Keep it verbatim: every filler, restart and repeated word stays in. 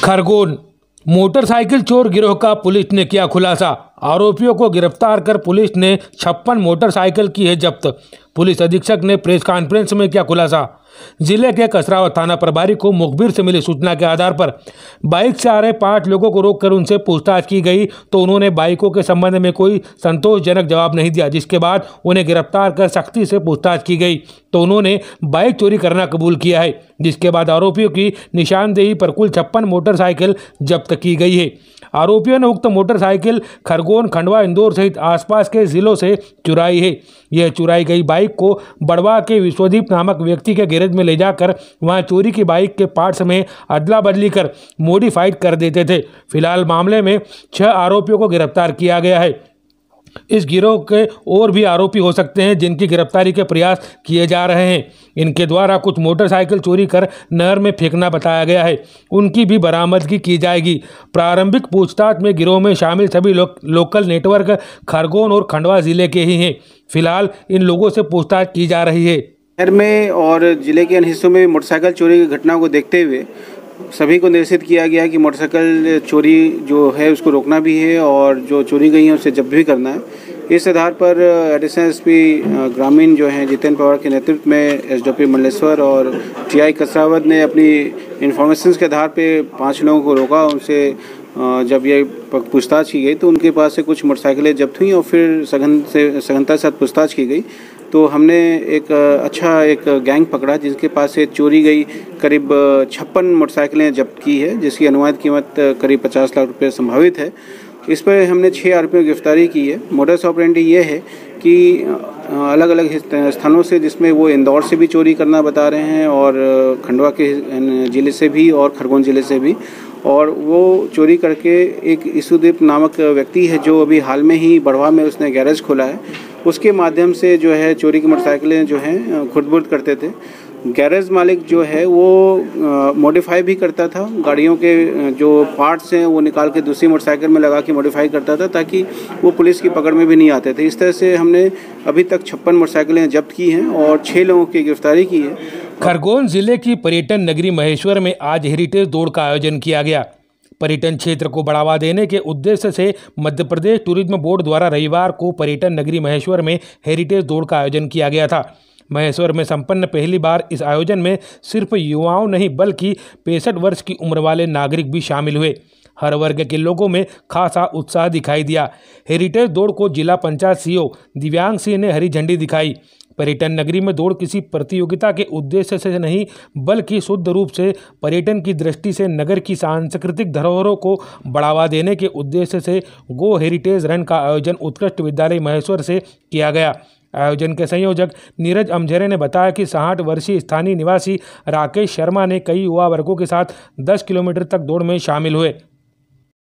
Khargone motorcycle चोर गिरोह का पुलिस ने किया खुलासा। आरोपियों को गिरफ्तार कर पुलिस ने छप्पन मोटरसाइकिल की है जब्त। पुलिस अधीक्षक ने प्रेस कॉन्फ्रेंस में किया खुलासा। जिले के कसरावत थाना प्रभारी को मुखबिर से मिली सूचना के आधार पर बाइक से आ रहे पांच लोगों को रोककर उनसे पूछताछ की गई तो उन्होंने बाइकों के संबंध में कोई संतोषजनक जवाब नहीं दिया, जिसके बाद उन्हें गिरफ्तार कर सख्ती से पूछताछ की गई तो उन्होंने बाइक चोरी करना कबूल किया है, जिसके बाद आरोपियों की निशानदेही पर कुल छप्पन मोटरसाइकिल जब्त की गई है। आरोपियों ने उक्त मोटरसाइकिल खरगोन, खंडवा, इंदौर सहित आसपास के जिलों से चुराई है। यह चुराई गई बाइक को बड़वा के विश्वदीप नामक व्यक्ति के गैरेज में ले जाकर वहां चोरी की बाइक के पार्ट्स में अदला बदली कर मॉडिफाइड कर देते थे। फिलहाल मामले में छह आरोपियों को गिरफ्तार किया गया है। इस गिरोह के और भी आरोपी हो सकते हैं जिनकी गिरफ्तारी के प्रयास किए जा रहे हैं। इनके द्वारा कुछ मोटरसाइकिल चोरी कर नहर में फेंकना बताया गया है, उनकी भी बरामदगी की जाएगी। प्रारंभिक पूछताछ में गिरोह में शामिल सभी लो, लोकल नेटवर्क खरगोन और खंडवा जिले के ही हैं। फिलहाल इन लोगों से पूछताछ की जा रही है। शहर में और जिले के अन्य हिस्सों में मोटरसाइकिल चोरी की घटनाओं को देखते हुए सभी को निर्देशित किया गया है कि मोटरसाइकिल चोरी जो है उसको रोकना भी है और जो चोरी गई है उसे जब्त भी करना है। इस आधार पर एडिशनल एसपी ग्रामीण जो हैं जितेंद्र पवार के नेतृत्व में एसडीओपी मंडलेश्वर और टीआई कसरावत ने अपनी इन्फॉर्मेशन के आधार पे पाँच लोगों को रोका। उनसे जब ये पूछताछ की गई तो उनके पास से कुछ मोटरसाइकिलें जब्त हुई और फिर सघन से सघनता के साथ पूछताछ की गई तो हमने एक अच्छा एक गैंग पकड़ा जिसके पास से चोरी गई करीब छप्पन मोटरसाइकिलें जब्त की है, जिसकी अनुमानित कीमत करीब पचास लाख रुपए संभावित है। इस पर हमने छः आरोपियों की गिरफ्तारी की है। मोडस ऑपरेंडी ये है कि अलग अलग स्थानों से, जिसमें वो इंदौर से भी चोरी करना बता रहे हैं और खंडवा के ज़िले से भी और खरगोन ज़िले से भी, और वो चोरी करके एक ईसुदीप नामक व्यक्ति है जो अभी हाल में ही बड़वा में उसने गैरेज खोला है, उसके माध्यम से जो है चोरी की मोटरसाइकिलें जो हैं खुर्द-बुर्द करते थे। गैरेज मालिक जो है वो मॉडिफाई भी करता था, गाड़ियों के जो पार्ट्स हैं वो निकाल के दूसरी मोटरसाइकिल में लगा के मॉडिफाई करता था ताकि वो पुलिस की पकड़ में भी नहीं आते थे। इस तरह से हमने अभी तक छप्पन मोटरसाइकिलें जब्त की हैं और छः लोगों की गिरफ्तारी की है। खरगोन जिले की पर्यटन नगरी महेश्वर में आज हेरिटेज दौड़ का आयोजन किया गया। पर्यटन क्षेत्र को बढ़ावा देने के उद्देश्य से मध्य प्रदेश टूरिज्म बोर्ड द्वारा रविवार को पर्यटन नगरी महेश्वर में हेरिटेज दौड़ का आयोजन किया गया था। महेश्वर में संपन्न पहली बार इस आयोजन में सिर्फ युवाओं नहीं बल्कि पैंसठ वर्ष की उम्र वाले नागरिक भी शामिल हुए। हर वर्ग के लोगों में खासा उत्साह दिखाई दिया। हेरिटेज दौड़ को जिला पंचायत सीईओ दिव्यांग सिंह ने हरी झंडी दिखाई। पर्यटन नगरी में दौड़ किसी प्रतियोगिता के उद्देश्य से नहीं बल्कि शुद्ध रूप से पर्यटन की दृष्टि से नगर की सांस्कृतिक धरोहरों को बढ़ावा देने के उद्देश्य से गो हेरिटेज रन का आयोजन उत्कृष्ट विद्यालय महेश्वर से किया गया। आयोजन के संयोजक नीरज अमझरे ने बताया कि साठ वर्षीय स्थानीय निवासी राकेश शर्मा ने कई युवा वर्गों के साथ दस किलोमीटर तक दौड़ में शामिल हुए।